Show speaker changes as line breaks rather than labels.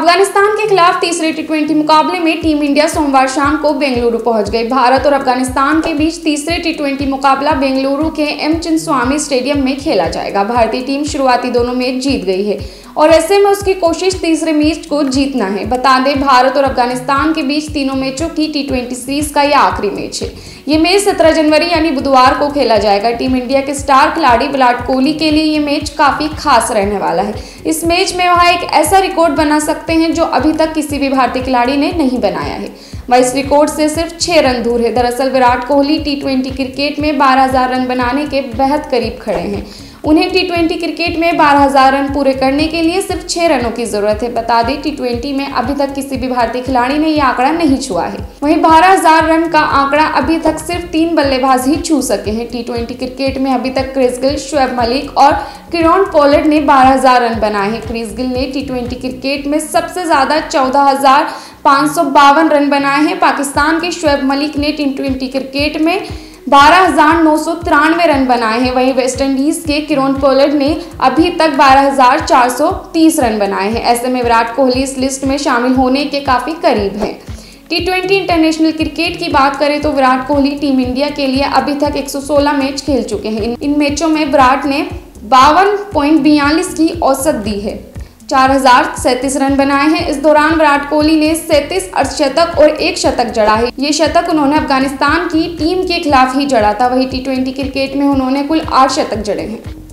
अफगानिस्तान के खिलाफ तीसरे टी20 मुकाबले में टीम इंडिया सोमवार शाम को बेंगलुरु पहुंच गई। भारत और अफगानिस्तान के बीच तीसरे टी20 मुकाबला बेंगलुरु के एम चिन्नास्वामी स्टेडियम में खेला जाएगा। भारतीय टीम शुरुआती दोनों मैच जीत गई है और ऐसे में उसकी कोशिश तीसरे मैच को जीतना है। बता दें, भारत और अफगानिस्तान के बीच तीनों मैचों की टी20 सीरीज का यह आखिरी मैच है। ये मैच 17 जनवरी यानी बुधवार को खेला जाएगा। टीम इंडिया के स्टार खिलाड़ी विराट कोहली के लिए ये मैच काफी खास रहने वाला है। इस मैच में वह एक ऐसा रिकॉर्ड बना सकते हैं जो अभी तक किसी भी भारतीय खिलाड़ी ने नहीं बनाया है। वह इस रिकॉर्ड से सिर्फ 6 रन दूर है। दरअसल विराट कोहली टी20 क्रिकेट में 12,000 रन बनाने के बेहद करीब खड़े हैं। उन्हें टी20 क्रिकेट में 12,000 रन पूरे करने के लिए सिर्फ 6 रनों की जरूरत है। बता दें, टी20 में अभी तक किसी भी भारतीय खिलाड़ी ने यह आंकड़ा नहीं छुआ है। वहीं 12,000 रन का आंकड़ा अभी तक सिर्फ 3 बल्लेबाज ही छू सके हैं। टी20 क्रिकेट में अभी तक क्रिस गेल, शोएब मलिक और कीरोन पोलार्ड ने 12,000 रन बनाए हैं। क्रिस गेल ने टी20 क्रिकेट में सबसे ज्यादा 14,552 रन बनाए हैं। पाकिस्तान के शोएब मलिक ने टी20 क्रिकेट में 12,993 रन बनाए हैं। वहीं वेस्टइंडीज के कीरोन पोलार्ड ने अभी तक 12,430 रन बनाए हैं। ऐसे में विराट कोहली इस लिस्ट में शामिल होने के काफी करीब हैं। टी20 इंटरनेशनल क्रिकेट की बात करें तो विराट कोहली टीम इंडिया के लिए अभी तक 116 मैच खेल चुके हैं। इन मैचों में विराट ने 52.42 की औसत दी है, 4,037 रन बनाए हैं। इस दौरान विराट कोहली ने 37 अर्धशतक और 1 शतक जड़ा है। ये शतक उन्होंने अफगानिस्तान की टीम के खिलाफ ही जड़ा था। वहीं टी20 क्रिकेट में उन्होंने कुल 8 शतक जड़े हैं।